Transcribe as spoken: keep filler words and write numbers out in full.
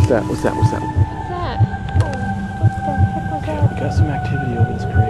What's that? What's that? What's that? What's that? Oh, what the heck was that? We got some activity over this crate.